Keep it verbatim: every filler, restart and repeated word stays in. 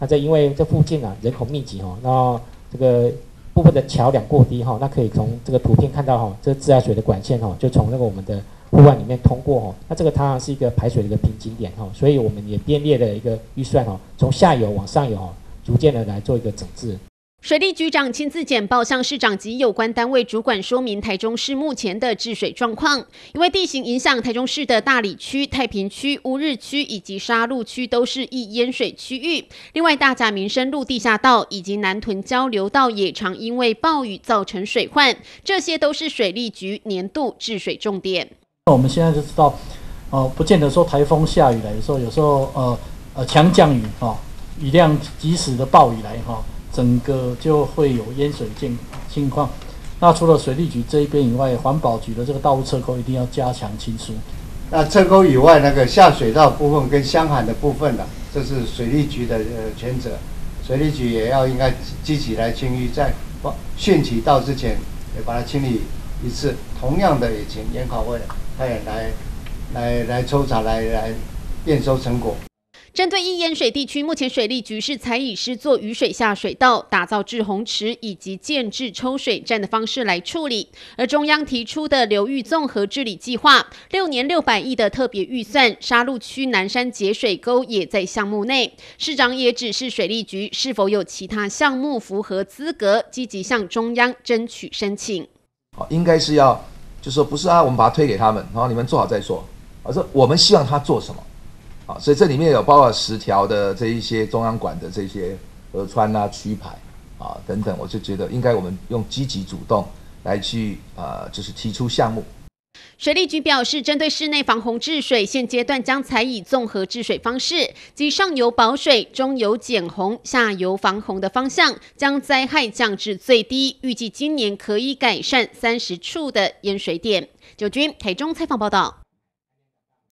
那这因为这附近啊人口密集哈，那这个部分的桥梁过低哈，那可以从这个图片看到哈，这自来水的管线哈，就从那个我们的户外里面通过哈，那这个它是一个排水的一个瓶颈点哈，所以我们也编列了一个预算哈，从下游往上游哈，逐渐的来做一个整治。 水利局长亲自简报向市长及有关单位主管说明台中市目前的治水状况。因为地形影响，台中市的大里区、太平区、乌日区以及沙鹿区都是易淹水区域。另外，大甲民生路地下道以及南屯交流道也常因为暴雨造成水患，这些都是水利局年度治水重点。 我们现在就知道，呃，不见得说台风下雨来的时候，有时候呃呃强降雨哈、哦，雨量及时的暴雨来哈。哦整个就会有淹水情情况。那除了水利局这一边以外，环保局的这个道路侧沟一定要加强清疏。 那侧沟以外，那个下水道部分跟箱涵的部分呢，这是水利局的呃权责。水利局也要应该积极来清淤，在汛期到之前也把它清理一次。同样的，也请研考会他也来来来抽查，来来验收成果。 针对易淹水地区，目前水利局是采以施作雨水下水道、打造滞洪池以及建制抽水站的方式来处理。而中央提出的流域综合治理计划，六年六百亿的特别预算，沙鹿区南山节水沟也在项目内。市长也指示水利局是否有其他项目符合资格，积极向中央争取申请。 应该是要，就是说不是啊，我们把它推给他们，然后你们做好再说，而是我们希望他做什么。好，所以这里面有包括十条的这一些中央管的这些河川啊、区排啊等等，我就觉得应该我们用积极主动来去呃，就是提出项目。 水利局表示，针对室内防洪治水，现阶段将采以综合治水方式，即上游保水、中游减洪、下游防洪的方向，将灾害降至最低。预计今年可以改善三十处的淹水点。九军台中采访报道。